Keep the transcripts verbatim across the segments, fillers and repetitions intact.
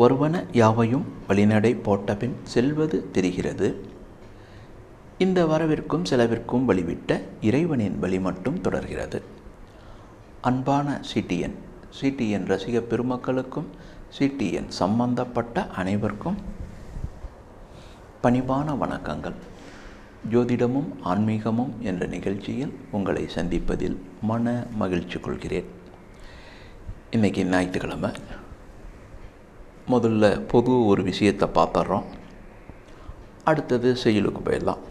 ஒருவன யாவையும் வழிநடை போட்டபின் செல்வது தெரிகிறது. இந்த வரவிற்கும் செலவிற்கும் வழிவிட்ட இறைவனின் வழி மட்டும் தொடர்கிறது. அன்பான சிடிஎன் சிடிஎன் ரசிக பெருமக்களுக்கும் சிடிஎன் சம்பந்தப்பட்ட அனைவருக்கும் பணிவான வணக்கங்கள். ஜோதிடமும் ஆன்மீகமும் என்ற நிகழ்ச்சியில் உங்களை சந்திப்பதில் மன மகிழ்ச்சி கொள்கிறேன். இன்றைக்கி ஞாயிற்றுக்கிழமை. முதல்ல பொது ஒரு விஷயத்தை பார்த்துட்றோம், அடுத்தது செயலுக்கு போயிடலாம்.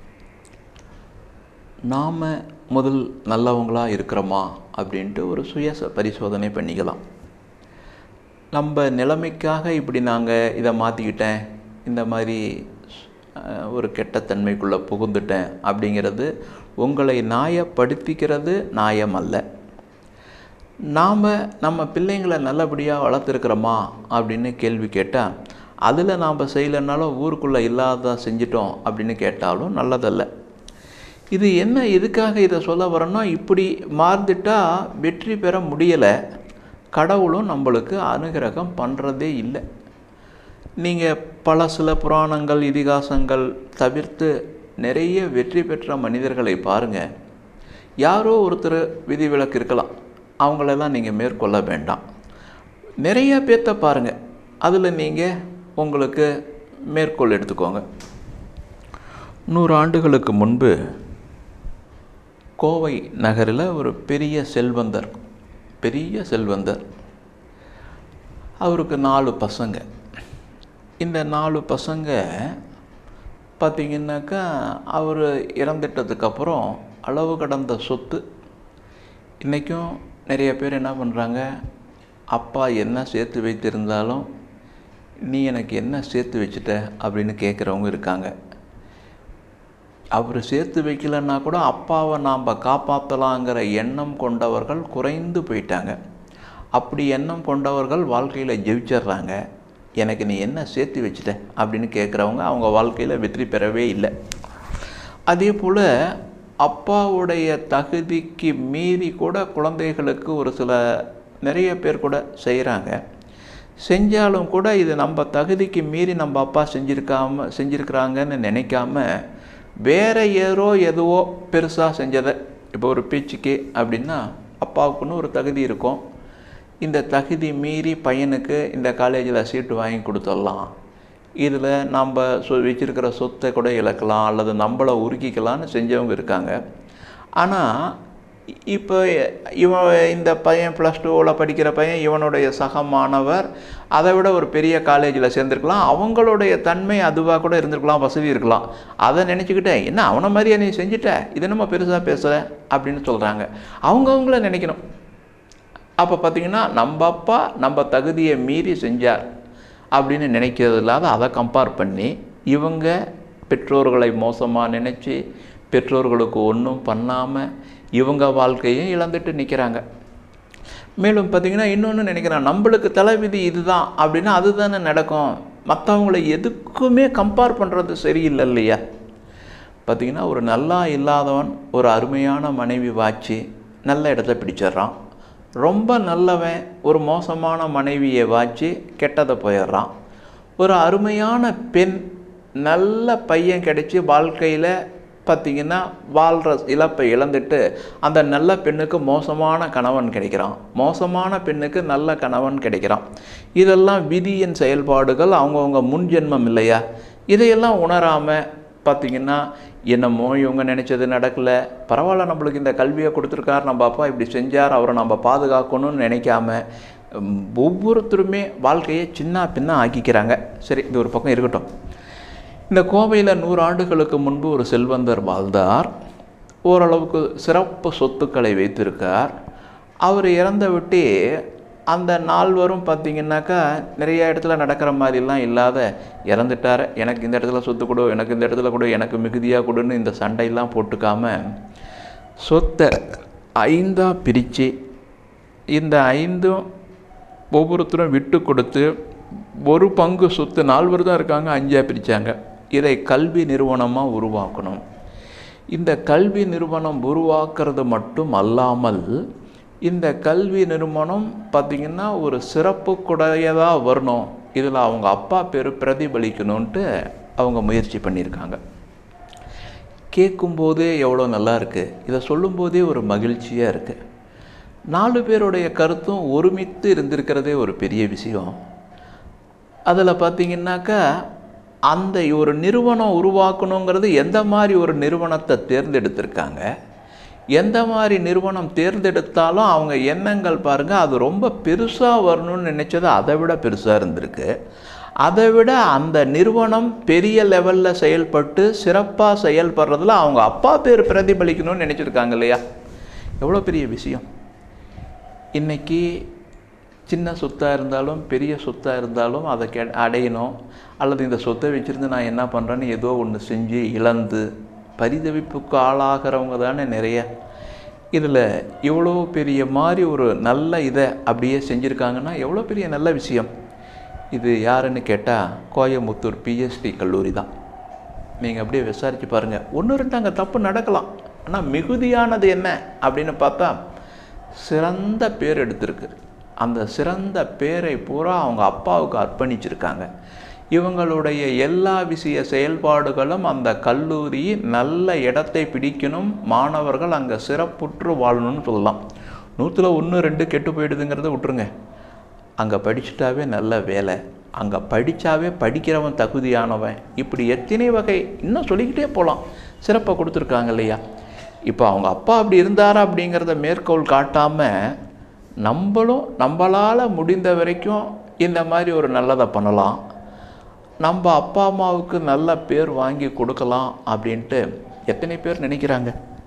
நாம் முதல் நல்லவங்களாக இருக்கிறோமா அப்படின்ட்டு ஒரு சுய பரிசோதனை பண்ணிக்கலாம். நம்ம நிலைமைக்காக இப்படி நாங்கள் இதை மாற்றிக்கிட்டேன், இந்த மாதிரி ஒரு கெட்டத்தன்மைக்குள்ளே புகுந்துட்டேன் அப்படிங்கிறது உங்களை நியாயப்படுத்திக்கிறது நியாயம் அல்ல. நாம் நம்ம பிள்ளைங்களை நல்லபடியாக வளர்த்துருக்கிறோமா அப்படின்னு கேள்வி கேட்டால், அதில் நாம் செய்யலைனாலும் ஊருக்குள்ளே இல்லாத செஞ்சிட்டோம் அப்படின்னு கேட்டாலும் நல்லதல்ல. இது என்ன, எதுக்காக இதை சொல்ல வரேன்னா, இப்படி மாறுந்துட்டால் வெற்றி பெற முடியலை, கடவுளும் நம்மளுக்கு அனுகிரகம் பண்ணுறதே இல்லை. நீங்கள் பல சில புராணங்கள் இதிகாசங்கள் தவிர்த்து நிறைய வெற்றி பெற்ற மனிதர்களை பாருங்கள். யாரோ ஒருத்தர் விதிவிலக்கு இருக்கலாம், அவங்களெல்லாம் நீங்கள் மேற்கொள்ள வேண்டாம். நிறைய பேர்த்த பாருங்கள், அதில் நீங்கள் உங்களுக்கு மேற்கோள் எடுத்துக்கோங்க. நூறு ஆண்டுகளுக்கு முன்பு கோவை நகரில் ஒரு பெரிய செல்வந்தர் பெரிய செல்வந்தர் அவருக்கு நாலு பசங்க. இந்த நாலு பசங்க பார்த்திங்கனாக்கா அவர் இறந்துட்டதுக்கப்புறம் அளவு கடந்த சொத்து. இன்றைக்கும் நிறைய பேர் என்ன பண்ணுறாங்க, அப்பா என்ன சேர்த்து வைத்திருந்தாலும் நீ எனக்கு என்ன சேர்த்து வச்சுட்ட அப்படின்னு கேட்குறவங்க இருக்காங்க. அவர் சேர்த்து வைக்கலன்னா கூட அப்பாவை நாம் காப்பாற்றலாங்கிற எண்ணம் கொண்டவர்கள் குறைந்து போயிட்டாங்க. அப்படி எண்ணம் கொண்டவர்கள் வாழ்க்கையில் ஜெயிச்சிட்றாங்க. எனக்கு நீ என்ன சேர்த்து வச்சுட்ட அப்படின்னு கேட்குறவங்க அவங்க வாழ்க்கையில் வெற்றி பெறவே இல்லை. அதே போல் அப்பாவுடைய தகுதிக்கு மீறி கூட குழந்தைகளுக்கு ஒரு சில நிறைய பேர் கூட செய்கிறாங்க. செஞ்சாலும் கூட இது நம்ம தகுதிக்கு மீறி நம்ம அப்பா செஞ்சுருக்காம செஞ்சுருக்கிறாங்கன்னு நினைக்காம வேறு ஏதோ எதுவோ பெருசாக செஞ்சதை, இப்போ ஒரு பேச்சுக்கே அப்படின்னா அப்பாவுக்குன்னு ஒரு தகுதி இருக்கும். இந்த தகுதி மீறி பையனுக்கு இந்த காலேஜில் சீட்டு வாங்கி கொடுத்துடலாம், இதில் நம்ம சொ வச்சுருக்கிற சொத்தை கூட இழக்கலாம் அல்லது நம்மளை உருக்கிக்கலான்னு செஞ்சவங்க இருக்காங்க. ஆனால் இப்போ இவன் இந்த பையன் ப்ளஸ் டூவில் படிக்கிற பையன் இவனுடைய சக மாணவர் அதை விட ஒரு பெரிய காலேஜில் சேர்ந்துருக்கலாம், அவங்களுடைய தன்மை அதுவாக கூட இருந்திருக்கலாம், வசதி இருக்கலாம். அதை நினச்சிக்கிட்டேன், என்ன அவனை மாதிரியா நீ செஞ்சுட்ட, இதை நம்ம பெருசாக பேசுகிற அப்படின்னு சொல்கிறாங்க. அவங்கவுங்கள நினைக்கணும். அப்போ பார்த்திங்கன்னா நம்ம அப்பா நம்ம தகுதியை மீறி செஞ்சார் அப்படின்னு நினைக்கிறது இல்லாத அதை கம்பேர் பண்ணி இவங்க பெற்றோர்களை மோசமாக நினச்சி பெற்றோர்களுக்கு ஒன்றும் பண்ணாமல் இவங்க வாழ்க்கையும் இழந்துட்டு நிற்கிறாங்க. மேலும் பார்த்திங்கன்னா இன்னொன்று நினைக்கிறான், நம்மளுக்கு தலைவிதி இதுதான் அப்படின்னா அதுதானே நடக்கும், மற்றவங்களை எதுக்குமே கம்பேர் பண்ணுறது சரியில்லை இல்லையா. பார்த்திங்கன்னா ஒரு நல்லா இல்லாதவன் ஒரு அருமையான மனைவி வாச்சி நல்ல இடத்த பிடிச்சிட்றான். ரொம்ப நல்லவன் ஒரு மோசமான மனைவியை வாச்சி கெட்டதை போயிடுறான். ஒரு அருமையான பெண் நல்ல பையன் கிடைச்சி வாழ்க்கையில் பார்த்திங்கன்னா வாழ்கிற இழப்பை இழந்துட்டு அந்த நல்ல பெண்ணுக்கு மோசமான கணவன் கிடைக்கிறான், மோசமான பெண்ணுக்கு நல்ல கணவன் கிடைக்கிறான். இதெல்லாம் விதியின் செயல்பாடுகள், அவங்கவுங்க முன் ஜென்மம் இல்லையா. இதையெல்லாம் உணராமல் பார்த்திங்கன்னா என்னமோ இவங்க நினச்சது நடக்கலை, பரவாயில்ல நம்மளுக்கு இந்த கல்வியை கொடுத்துருக்கார், நம்ம அப்பா இப்படி செஞ்சார், அவரை நம்ம பாதுகாக்கணும்னு நினைக்காம ஒவ்வொருத்தருமே வாழ்க்கையை சின்ன பின்ன ஆக்கிக்கிறாங்க. சரி, இது ஒரு பக்கம் இருக்கட்டும். இந்த கோவையில் நூறு ஆண்டுகளுக்கு முன்பு ஒரு செல்வந்தர் வாழ்ந்தார். ஓரளவுக்கு சிறப்பு சொத்துக்களை வைத்திருக்கார். அவர் இறந்த விட்டு அந்த நால்வரும் பார்த்திங்கனாக்கா நிறைய இடத்துல நடக்கிற மாதிரிலாம் இல்லாத இறந்துட்டார், எனக்கு இந்த இடத்துல சொத்து கொடு, எனக்கு இந்த இடத்துல கொடு, எனக்கு மிகுதியாக கொடுன்னு இந்த சண்டையெல்லாம் போட்டுக்காமல் சொத்தை ஐந்தாக பிரித்து இந்த ஐந்தும் ஒவ்வொருத்தரும் விட்டு கொடுத்து ஒரு பங்கு சொத்து, நால்வர் தான் இருக்காங்க, அஞ்சாக பிரித்தாங்க. இதை கல்வி நிறுவனமாக உருவாக்கணும். இந்த கல்வி நிறுவனம் உருவாக்குறது மட்டும் அல்லாமல் இந்த கல்வி நிறுவனம் பார்த்திங்கன்னா ஒரு சிறப்புக்குடையதாக வரணும் இதில் அவங்க அப்பா பேர் பிரதிபலிக்கணுன்ட்டு அவங்க முயற்சி பண்ணியிருக்காங்க. கேட்கும்போதே எவ்வளோ நல்லா இருக்குது, இதை சொல்லும்போதே ஒரு மகிழ்ச்சியாக இருக்குது. நாலு பேருடைய கருத்தும் ஒருமித்து இருந்திருக்கிறதே ஒரு பெரிய விஷயம். அதில் பார்த்திங்கன்னாக்கா அந்த ஒரு நிறுவனம் உருவாக்கணுங்கிறது எந்த மாதிரி ஒரு நிறுவனத்தை தேர்ந்தெடுத்திருக்காங்க, எந்த மாதிரி நிறுவனம் தேர்ந்தெடுத்தாலும் அவங்க எண்ணங்கள் பாருங்கள், அது ரொம்ப பெருசாக வரணும்னு நினச்சது அதை விட பெருசாக இருந்திருக்கு. அதை விட அந்த நிறுவனம் பெரிய லெவலில் செயல்பட்டு சிறப்பாக செயல்படுறதுல அவங்க அப்பா பேர் பிரதிபலிக்கணும்னு நினச்சிருக்காங்க இல்லையா? எவ்வளோ பெரிய விஷயம். இன்றைக்கி சின்ன சொத்தாக இருந்தாலும் பெரிய சொத்தாக இருந்தாலும் அதை கெ அடையணும், அல்லது இந்த சொத்தை வச்சுருந்து நான் என்ன பண்ணுறேன்னு ஏதோ ஒன்று செஞ்சு இழந்து பரிதவிப்புக்கு ஆளாகிறவங்க தானே நிறைய. இதில் இவ்வளோ பெரிய மாதிரி ஒரு நல்ல இதை அப்படியே செஞ்சுருக்காங்கன்னா எவ்வளோ பெரிய நல்ல விஷயம். இது யாருன்னு கேட்டால் கோயம்புத்தூர் பிஎஸ்டி கல்லூரி தான். நீங்கள் அப்படியே விசாரித்து பாருங்கள். ஒன்று ரெண்டு அங்கே தப்பு நடக்கலாம், ஆனால் மிகுதியானது என்ன அப்படின்னு பார்த்தா சிறந்த பேர் எடுத்திருக்கு. அந்த சிறந்த பேரை பூரா அவங்க அப்பாவுக்கு அர்ப்பணிச்சிருக்காங்க. இவங்களுடைய எல்லா விஷய செயல்பாடுகளும் அந்த கல்லூரி நல்ல இடத்தை பிடிக்கணும், மாணவர்கள் அங்கே சிறப்புற்று வாழணும்னு சொல்லலாம். நூற்றில் ஒன்று ரெண்டு கெட்டு போயிடுதுங்கிறத விட்டுருங்க. அங்கே படிச்சுட்டாவே நல்ல வேலை, அங்கே படித்தாவே படிக்கிறவன் தகுதியானவன், இப்படி எத்தனை வகை இன்னும் சொல்லிக்கிட்டே போகலாம். சிறப்பாக கொடுத்துருக்காங்க இல்லையா? இப்போ அவங்க அப்பா அப்படி இருந்தாரா அப்படிங்கிறத மேற்கோள் காட்டாமல் நம்மளும் நம்மளால் முடிந்த வரைக்கும் இந்த மாதிரி ஒரு நல்லதை பண்ணலாம், நம்ம அப்பா அம்மாவுக்கு நல்ல பேர் வாங்கி கொடுக்கலாம் அப்படின்ட்டு எத்தனை பேர் நினைக்கிறாங்க.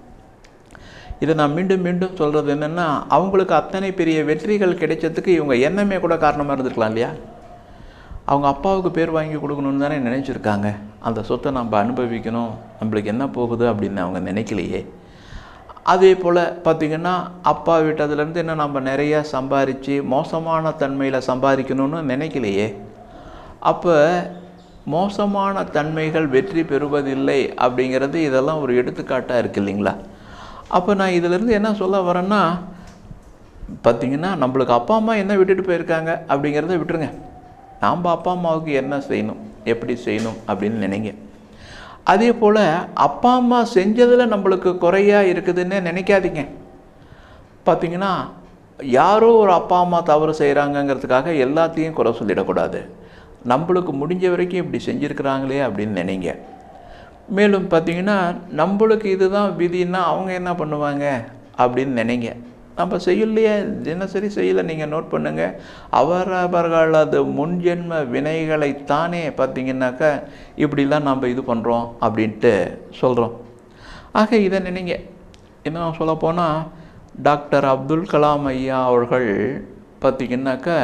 இதை நான் மீண்டும் மீண்டும் சொல்கிறது என்னென்னா, அவங்களுக்கு அத்தனை பெரிய வெற்றிகள் கிடைச்சதுக்கு இவங்க எண்ணமே கூட காரணமாக இருந்திருக்கலாம் இல்லையா? அவங்க அப்பாவுக்கு பேர் வாங்கி கொடுக்கணுன்னு தானே நினச்சிருக்காங்க. அந்த சொத்தை நம்ம அனுபவிக்கணும், நம்மளுக்கு என்ன போகுது அப்படின்னு அவங்க நினைக்கலையே. அதே போல் பார்த்திங்கன்னா அப்பா வீட்டதுலேருந்து என்ன நம்ம நிறையா சம்பாரித்து மோசமான தன்மையில் சம்பாதிக்கணும்னு நினைக்கலையே. அப்போ மோசமான தன்மைகள் வெற்றி பெறுவதில்லை அப்படிங்கிறது இதெல்லாம் ஒரு எடுத்துக்காட்டாக இருக்குது இல்லைங்களா? அப்போ நான் இதிலேருந்து என்ன சொல்ல வரேன்னா, பார்த்திங்கன்னா நம்மளுக்கு அப்பா அம்மா என்ன விட்டுட்டு போயிருக்காங்க அப்படிங்கிறத விட்டுருங்க. நாம் அப்பா அம்மாவுக்கு என்ன செய்யணும், எப்படி செய்யணும் அப்படின்னு நினைங்க. அதே போல் அப்பா அம்மா செஞ்சதில் நம்மளுக்கு குறையாக இருக்குதுன்னு நினைக்காதீங்க. பார்த்திங்கன்னா யாரோ ஒரு அப்பா அம்மா தவறு செய்கிறாங்கங்கிறதுக்காக எல்லாத்தையும் குறை சொல்லிடக்கூடாது. நம்மளுக்கு முடிஞ்ச வரைக்கும் இப்படி செஞ்சுருக்கிறாங்களே அப்படின்னு நினைங்க. மேலும் பார்த்திங்கன்னா நம்மளுக்கு இதுதான் விதின்னா அவங்க என்ன பண்ணுவாங்க அப்படின்னு நினைங்க. நம்ம செய்யலையே, தினசரி செய்யலை, நீங்கள் நோட் பண்ணுங்கள். அவரவர்களது முன்ஜென்ம வினைகளைத்தானே பார்த்திங்கனாக்கா இப்படிலாம் நம்ம இது பண்ணுறோம் அப்படின்ட்டு சொல்கிறோம். ஆக இதை நினைங்க. இன்னும் சொல்லப்போனால் டாக்டர் அப்துல் கலாம் ஐயா அவர்கள் பார்த்திங்கனாக்கா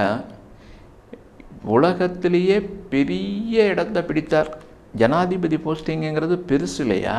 உலகத்திலேயே பெரிய இடத்தை பிடித்தார். ஜனாதிபதி போஸ்டிங்கிறது பெருசு இல்லையா?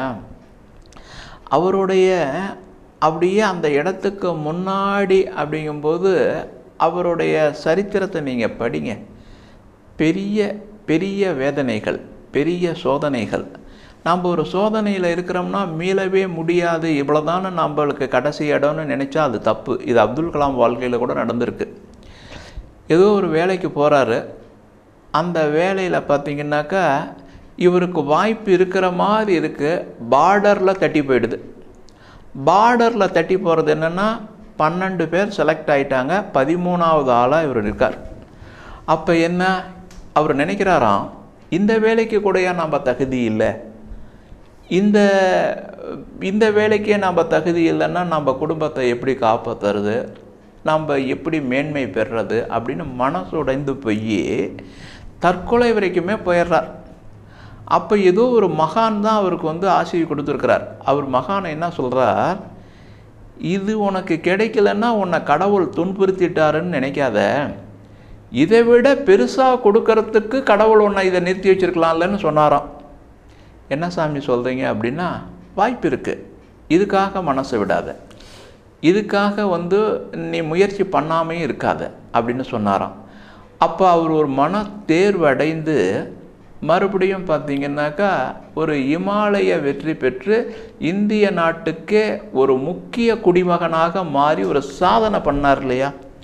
அவருடைய அப்படியே அந்த இடத்துக்கு முன்னாடி அப்படிங்கும்போது அவருடைய சரித்திரத்தை நீங்கள் படிங்க. பெரிய பெரிய வேதனைகள், பெரிய சோதனைகள். நம்ம ஒரு சோதனையில் இருக்கிறோம்னா மீளவே முடியாது, இவ்வளோதானே நம்மளுக்கு கடைசி இடம்னு நினச்சா அது தப்பு. இது அப்துல் கலாம் வாழ்க்கையில் கூட நடந்திருக்கு. ஏதோ ஒரு வேலைக்கு போகிறாரு. அந்த வேலையில் பார்த்திங்கனாக்கா இவருக்கு வாய்ப்பு இருக்கிற மாதிரி இருக்குது, பார்டரில் தட்டி போயிடுது. பார்டரில் தட்டி போகிறது என்னென்னா பன்னெண்டு பேர் செலக்ட் ஆகிட்டாங்க, பதிமூணாவது ஆளாக இவர் இருக்கார். அப்போ என்ன அவர் நினைக்கிறாராம், இந்த வேலைக்கு கூடயா நம்ம தகுதி இல்லை, இந்த இந்த வேலைக்கே நம்ம தகுதி இல்லைன்னா நம்ம குடும்பத்தை எப்படி காப்பாற்றுறது, நம்ம எப்படி மேன்மை பெறுறது அப்படின்னு மனசு உடைந்து போய் தற்கொலை வரைக்குமே போயிடுறார். அப்போ ஏதோ ஒரு மகான் தான் அவருக்கு வந்து ஆசையை கொடுத்துருக்கிறார். அவர் மகானை என்ன சொல்கிறார், இது உனக்கு கிடைக்கலன்னா உன்னை கடவுள் துன்புறுத்திட்டாருன்னு நினைக்காத, இதை விட பெருசாக கொடுக்கறதுக்கு கடவுள் உன்னை இதை நிறுத்தி வச்சுருக்கலாம்லன்னு சொன்னாராம். என்ன சாமி சொல்கிறீங்க அப்படின்னா, வாய்ப்பு இருக்குது, இதுக்காக மனசை விடாத, இதுக்காக வந்து நீ முயற்சி பண்ணாமையும் இருக்காத அப்படின்னு சொன்னாராம். அப்போ அவர் ஒரு மன தேர்வு அடைந்து மறுபடியும் பார்த்திங்கனாக்கா ஒரு இமாலய வெற்றி பெற்று இந்திய நாட்டுக்கே ஒரு முக்கிய குடிமகனாக மாறி ஒரு சாதனை பண்ணார் இல்லையா?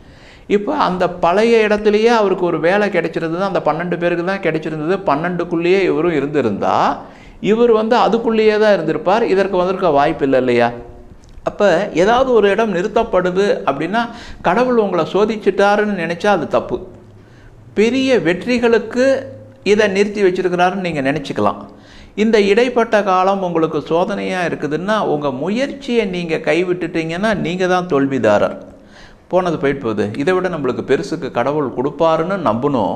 இப்போ அந்த பழைய இடத்துலையே அவருக்கு ஒரு வேலை கிடைச்சிருந்தது, அந்த பன்னெண்டு பேருக்கு தான் கிடைச்சிருந்தது. பன்னெண்டுக்குள்ளேயே இவரும் இருந்திருந்தா இவர் வந்து அதுக்குள்ளேயே தான் இருந்திருப்பார். இதற்கு வந்திருக்க வாய்ப்பு இல்லை இல்லையா? அப்போ ஏதாவது ஒரு இடம் நிறுத்தப்படுது அப்படின்னா கடவுள் உங்களை சோதிச்சிட்டாருன்னு நினச்சா அது தப்பு. பெரிய வெற்றிகளுக்கு இதை நிறுத்தி வச்சிருக்கிறாருன்னு நீங்கள் நினச்சிக்கலாம். இந்த இடைப்பட்ட காலம் உங்களுக்கு சோதனையாக இருக்குதுன்னா உங்கள் முயற்சியை நீங்கள் கைவிட்டுட்டீங்கன்னா நீங்கள் தான் தோல்விதாரர். போனது போயிட்டு போகுது, இதை விட நம்மளுக்கு பெருசுக்கு கடவுள் கொடுப்பாருன்னு நம்பணும்.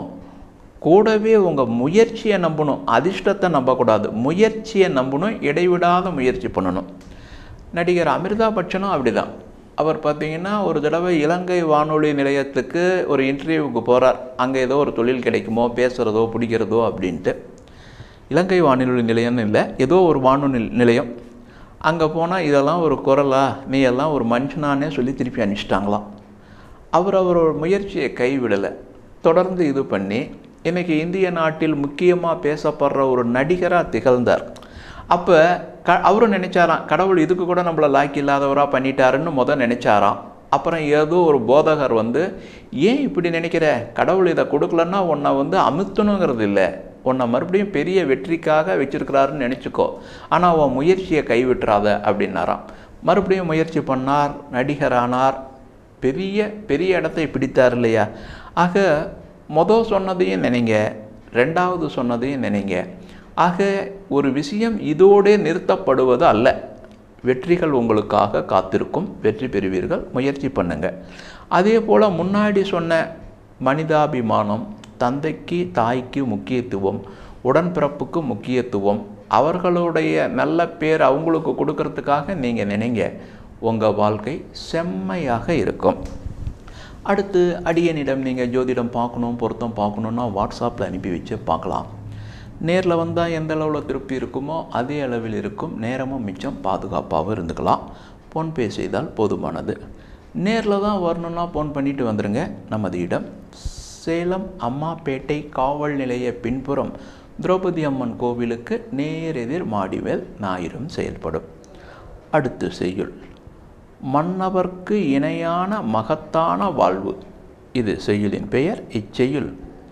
கூடவே உங்கள் முயற்சியை நம்பணும், அதிர்ஷ்டத்தை நம்பக்கூடாது. முயற்சியை நம்பணும், இடைவிடாத முயற்சி பண்ணணும். நடிகர் அமிர்தாப் பச்சனும் அப்படி தான். அவர் பார்த்திங்கன்னா ஒரு தடவை இலங்கை வானொலி நிலையத்துக்கு ஒரு இன்டர்வியூவுக்கு போகிறார். அங்கே ஏதோ ஒரு தொழில் கிடைக்குமோ, பேசுகிறதோ பிடிக்கிறதோ அப்படின்ட்டு. இலங்கை வானொலி நிலையம்னு இல்லை, ஏதோ ஒரு வானொலி நிலையம். அங்கே போனால் இதெல்லாம் ஒரு குரலா, நீ எல்லாம் ஒரு மனுஷனானே சொல்லி திருப்பி அனுப்பிச்சிட்டாங்களாம். அவர் அவரோட முயற்சியை கைவிடலை, தொடர்ந்து இது பண்ணி இன்றைக்கி இந்திய நாட்டில் முக்கியமாக பேசப்படுற ஒரு நடிகராக திகழ்ந்தார். அப்போ க அவரும் நினச்சாராம், கடவுள் இதுக்கு கூட நம்மளை லாக்கி இல்லாதவராக பண்ணிட்டாருன்னு முதல் நினச்சாராம். அப்புறம் ஏதோ ஒரு போதகர் வந்து, ஏன் இப்படி நினைக்கிற, கடவுள் இதை கொடுக்கலன்னா உன்னை வந்து அமுத்தணுங்கிறது இல்லை, உன்னை மறுபடியும் பெரிய வெற்றிக்காக வச்சுருக்கிறாருன்னு நினச்சிக்கோ, ஆனால் உன் முயற்சியை கைவிட்டுறாத அப்படின்னாராம். மறுபடியும் முயற்சி பண்ணார், நடிகரானார், பெரிய பெரிய இடத்தை பிடித்தார் இல்லையா? ஆக மொதல் சொன்னதையும் நினைங்க, ரெண்டாவது சொன்னதையும் நினைங்க. ஆக ஒரு விஷயம் இதோடே நிறுத்தப்படுவது அல்ல. வெற்றிகள் உங்களுக்காக காத்திருக்கும், வெற்றி பெறுவீர்கள், முயற்சி பண்ணுங்க. அதே போல் முன்னாடி சொன்ன மனிதாபிமானம், தந்தைக்கு தாய்க்கு முக்கியத்துவம், உடன்பிறப்புக்கு முக்கியத்துவம், அவர்களுடைய நல்ல பேர் அவங்களுக்கு கொடுக்கறதுக்காக நீங்கள் நினைங்க, உங்கள் வாழ்க்கை செம்மையாக இருக்கும். அடுத்து அடியனிடம் நீங்கள் ஜோதிடம் பார்க்கணும், பொருத்தம் பார்க்கணுன்னா வாட்ஸ்அப்பில் அனுப்பி வச்சு பார்க்கலாம். நேரில் வந்தால் எந்த அளவில் திருப்தி இருக்குமோ அதே அளவில் இருக்கும், நேரமும் மிச்சம், பாதுகாப்பாகவும் இருந்துக்கலாம். ஃபோன்பே செய்தால் போதுமானது. நேரில் தான் வரணுன்னா ஃபோன் பண்ணிவிட்டு வந்துடுங்க. நமது இடம் சேலம் அம்மாப்பேட்டை காவல் நிலைய பின்புறம் திரௌபதி அம்மன் கோவிலுக்கு நேரெதிர் மாடிவேல் ஞாயிறும் செயல்படும். அடுத்து செய்யுள். மன்னவர்க்கு இணையான மகத்தான வாழ்வு, இது செய்யுளின் பெயர். இச்செய்யுள்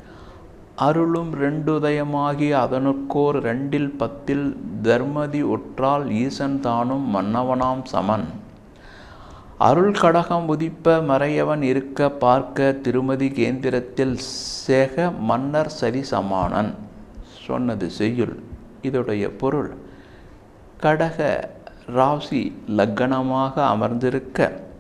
அருளும் ரெண்டுதயமாகி அதனுக்கோர் ரெண்டில் பத்தில் தர்மதி உற்றால் ஈசன் தானும் மன்னவனாம் சமன். அருள் கடகம் உதிப்ப மறையவன் இருக்க பார்க்க திருமதி கேந்திரத்தில் சேக மன்னர் சரி சமானன். சொன்னது செய்யுள். இதோடைய பொருள், கடக ராசி லக்கணமாக அமர்ந்திருக்க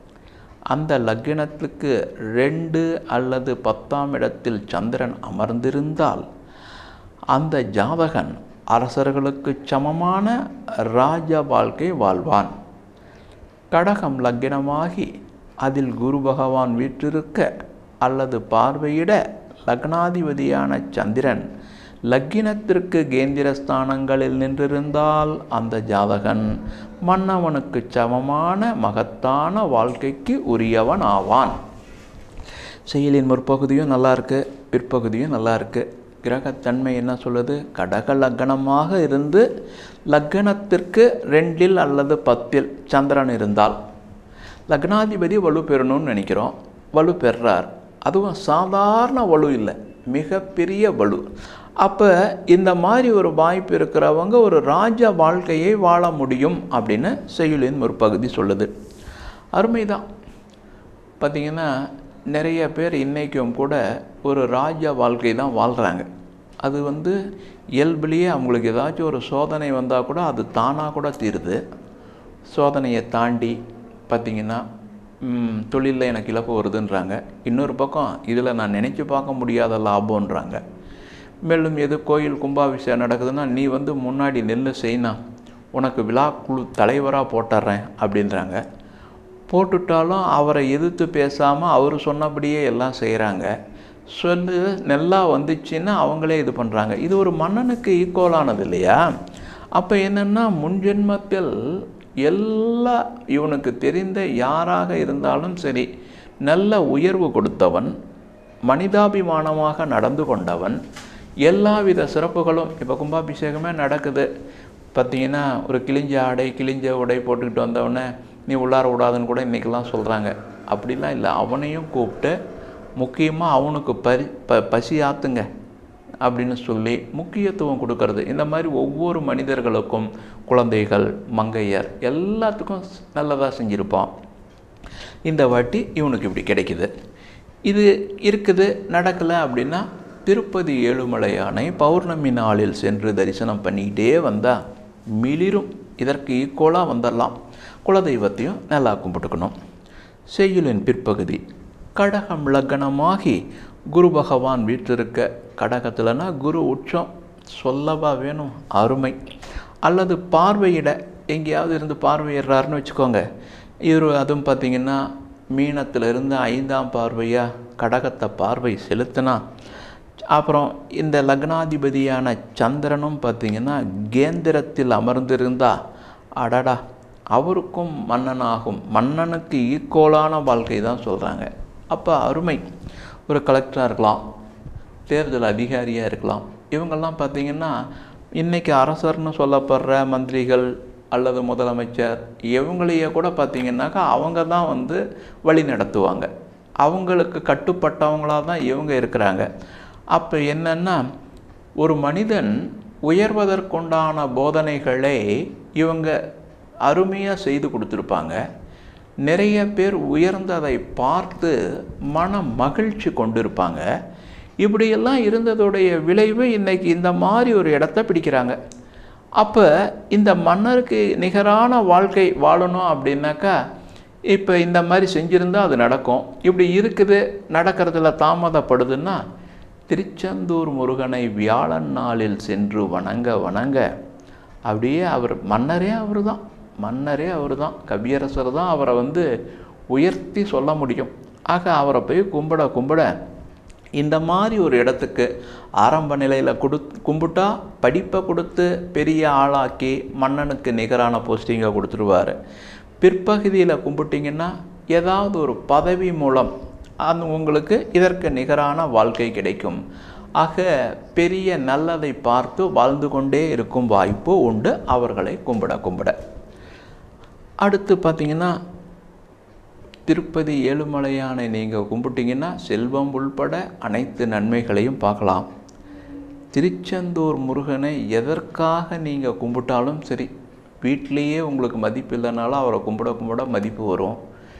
அந்த லக்கினத்துக்கு ரெண்டு அல்லது பத்தாம் இடத்தில் சந்திரன் அமர்ந்திருந்தால் அந்த ஜாதகன் அரசர்களுக்கு சமமான ராஜ வாழ்க்கை வாழ்வான். கடகம் லக்கினமாகி அதில் குரு பகவான் வீற்றிருக்க அல்லது பார்வையிட லக்னாதிபதியான சந்திரன் லக்கினத்திற்கு கேந்திரஸ்தானங்களில் நின்றிருந்தால் அந்த ஜாதகன் மன்னவனுக்கு சமமான மகத்தான வாழ்க்கைக்கு உரியவன் ஆவான். செயலின் முற்பகுதியும் நல்லா இருக்குது, பிற்பகுதியும் நல்லா இருக்குது. கிரகத்தன்மை என்ன சொல்லுது? கடக லக்னமாக இருந்து லக்னத்திற்கு ரெண்டில் அல்லது பத்தில் சந்திரன் இருந்தால் லக்னாதிபதி வலு பெறணும்னு நினைக்கிறோம், வலு பெறார். அதுவும் சாதாரண வலு இல்லை, மிகப்பெரிய வலு. அப்போ இந்த மாதிரி ஒரு வாய்ப்பு இருக்கிறவங்க ஒரு ராஜ வாழ்க்கையை வாழ முடியும் அப்படின்னு செய்யுளின் முற்பகுதி சொல்லுது. அருமைதான். பார்த்திங்கன்னா நிறைய பேர் இன்றைக்கும் கூட ஒரு ராஜ வாழ்க்கை தான் வாழ்கிறாங்க. அது வந்து இயல்புலேயே அவங்களுக்கு ஏதாச்சும் ஒரு சோதனை வந்தால் கூட அது தானாக கூட தீருது. சோதனையை தாண்டி பார்த்திங்கன்னா தொழிலில் எனக்கு இழப்பு வருதுன்றாங்க. இன்னொரு பக்கம் இதில் நான் நினச்சி பார்க்க முடியாத லாபம்ன்றாங்க. மேலும் எது கோயில் கும்பாபிஷேகம் நடக்குதுன்னா நீ வந்து முன்னாடி நெல் செய்யணும், உனக்கு விழா குழு தலைவராக போட்டுறேன் அப்படின்றாங்க. போட்டுட்டாலும் அவரை எதிர்த்து பேசாமல் அவர் சொன்னபடியே எல்லாம் செய்கிறாங்க. சொல்லு நல்லா வந்துச்சுன்னா அவங்களே இது பண்ணுறாங்க. இது ஒரு மன்னனுக்கு ஈக்குவலானது இல்லையா? அப்போ என்னென்னா முன்ஜென்மத்தில் எல்லா இவனுக்கு தெரிந்த யாராக இருந்தாலும் சரி நல்ல உயர்வு கொடுத்தவன், மனிதாபிமானமாக நடந்து கொண்டவன், எல்லா வித சிறப்புகளும். இப்போ கும்பாபிஷேகமே நடக்குது பார்த்திங்கன்னா ஒரு கிழிஞ்ச ஆடை கிழிஞ்ச உடை போட்டுக்கிட்டு வந்தவொடனே நீ உள்ளார விடாதுன்னு கூட இன்றைக்கெல்லாம் சொல்கிறாங்க. அப்படிலாம் இல்லை, அவனையும் கூப்பிட்டு முக்கியமாக அவனுக்கு பரி ப பசி ஆற்றுங்க அப்படின்னு சொல்லி முக்கியத்துவம் கொடுக்கறது. இந்த மாதிரி ஒவ்வொரு மனிதர்களுக்கும், குழந்தைகள், மங்கையர் எல்லாத்துக்கும் நல்லதாக செஞ்சுருப்பான். இந்த வாட்டி இவனுக்கு இப்படி கிடைக்குது. இது இருக்குது. நடக்கலை அப்படின்னா திருப்பதி ஏழுமலையானை பௌர்ணமி நாளில் சென்று தரிசனம் பண்ணிக்கிட்டே வந்தால் மிளிரும். இதற்கு ஈக்குவலாக வந்துடலாம். குலதெய்வத்தையும் நல்லா கும்பிட்டுக்கணும். செய்யுளின் பிற்பகுதி. கடகம் லக்னமாகி குரு பகவான் வீட்டிருக்க, கடகத்தில்னா குரு உச்சம் சொல்லவா வேணும், அருமை. அல்லது பார்வையிட எங்கேயாவது இருந்து பார்வையிடுறாருன்னு வச்சுக்கோங்க. இவர் அதுவும் பார்த்திங்கன்னா மீனத்திலிருந்து ஐந்தாம் பார்வையாக கடகத்தை பார்வை செலுத்தினா, அப்புறம் இந்த லக்னாதிபதியான சந்திரனும் பார்த்திங்கன்னா கேந்திரத்தில் அமர்ந்திருந்தால் அடடா அவருக்கும் மன்னனாகும். மன்னனுக்கு ஈக்குவலான வாழ்க்கை தான் சொல்கிறாங்க. அப்போ அருமை. ஒரு கலெக்டராக இருக்கலாம், தேர்தல் அதிகாரியாக இருக்கலாம். இவங்கெல்லாம் பார்த்திங்கன்னா இன்றைக்கி அரசர்னு சொல்லப்படுற மந்திரிகள் அல்லது முதலமைச்சர் இவங்களையே கூட பார்த்திங்கன்னாக்கா அவங்க தான் வந்து வழி நடத்துவாங்க. அவங்களுக்கு கட்டுப்பட்டவங்களாக தான் இவங்க இருக்கிறாங்க. அப்போ என்னென்னா, ஒரு மனிதன் உயர்வதற்குண்டான போதனைகளை இவங்க அருமையாக செய்து கொடுத்துருப்பாங்க. நிறைய பேர் உயர்ந்ததை பார்த்து மன மகிழ்ச்சி கொண்டிருப்பாங்க. இப்படியெல்லாம் இருந்ததுடைய விளைவு இன்றைக்கி இந்த மாதிரி ஒரு இடத்த பிடிக்கிறாங்க. அப்போ இந்த மன்னருக்கு நிகரான வாழ்க்கை வாழணும் அப்படின்னாக்கா இப்போ இந்த மாதிரி செஞ்சுருந்தால் அது நடக்கும். இப்படி இருக்குது, நடக்கிறதுல தாமதப்படுதுன்னா திருச்செந்தூர் முருகனை வியாழன் நாளில் சென்று வணங்க வணங்க அப்படியே அவர் மன்னரே அவர் தான் மன்னரே அவர் தான் கவியரசர் தான் அவரை வந்து உயர்த்தி சொல்ல முடியும். ஆக அவரை போய் கும்பிட கும்பிட இந்த மாதிரி ஒரு இடத்துக்கு ஆரம்ப நிலையில் கொடு கும்பிட்டா படிப்பை கொடுத்து பெரிய ஆளாக்கி மன்னனுக்கு நிகரான போஸ்டிங்கை கொடுத்துருவார். பிற்பகுதியில் கும்பிட்டிங்கன்னா ஏதாவது ஒரு பதவி மூலம் அது உங்களுக்கு இதற்கு நிகரான வாழ்க்கை கிடைக்கும். ஆக பெரிய நல்லதை பார்த்து வாழ்ந்து கொண்டே இருக்கும் வாய்ப்பு உண்டு அவர்களை கும்பிட கும்பிட. அடுத்து பார்த்திங்கன்னா திருப்பதி ஏழுமலையானை நீங்கள் கும்பிட்டிங்கன்னா செல்வம் உள்பட அனைத்து நன்மைகளையும் பார்க்கலாம். திருச்செந்தூர் முருகனை எதற்காக நீங்கள் கும்பிட்டாலும் சரி, வீட்டிலையே உங்களுக்கு மதிப்பு இல்லைனாலும் அவரை கும்பிட கும்பிட மதிப்பு வரும்.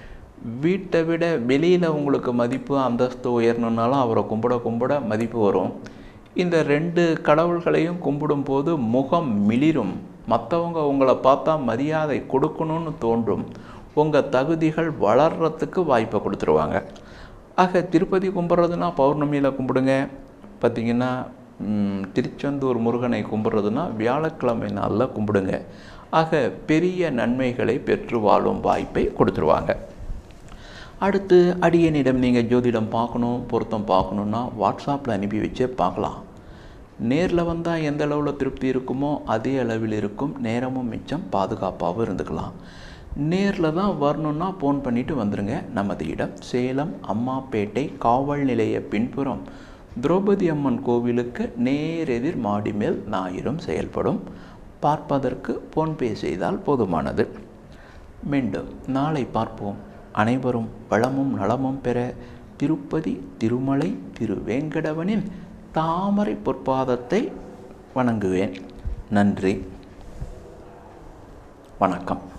வீட்டை விட வெளியில் உங்களுக்கு மதிப்பு அந்தஸ்து உயரணுன்னாலும் அவரை கும்பிட கும்பிட மதிப்பு வரும். இந்த ரெண்டு கடவுள்களையும் கும்பிடும்போது முகம் மிளிரும். மற்றவங்க உங்களை பார்த்தா மரியாதை கொடுக்கணும்னு தோன்றும். உங்கள் தகுதிகள் வளர்கிறதுக்கு வாய்ப்பை கொடுத்துருவாங்க. ஆக திருப்பதி கும்பிட்றதுனா பௌர்ணமியில் கும்பிடுங்க. பார்த்திங்கன்னா திருச்செந்தூர் முருகனை கும்பிட்றதுனா வியாழக்கிழமை நாளில் கும்பிடுங்க. ஆக பெரிய நன்மைகளை பெற்று வாழும் வாய்ப்பை கொடுத்துருவாங்க. அடுத்து அடியனிடம் நீங்கள் ஜோதிடம் பார்க்கணும், பொருத்தம் பார்க்கணுன்னா வாட்ஸ்அப்பில் அனுப்பி வச்சே பார்க்கலாம். நேரில் வந்தால் எந்த அளவில் திருப்தி இருக்குமோ அதே அளவில் இருக்கும். நேரமும் மிச்சம், பாதுகாப்பாகவும் இருந்துக்கலாம். நேரில் தான் வரணுன்னா ஃபோன் பண்ணிவிட்டு வந்துடுங்க. நமது இடம் சேலம் அம்மாப்பேட்டை காவல் நிலைய பின்புறம் திரௌபதி அம்மன் கோவிலுக்கு நேரெதிர் மாடி மேல் ஞாயிறும் செயல்படும். பார்ப்பதற்கு ஃபோன்பே செய்தால் போதுமானது. மீண்டும் நாளை பார்ப்போம். அனைவரும் வளமும் நலமும் பெற திருப்பதி திருமலை திருவேங்கடவனின் தாமரை பொற்பாதத்தை வணங்குவேன். நன்றி, வணக்கம்.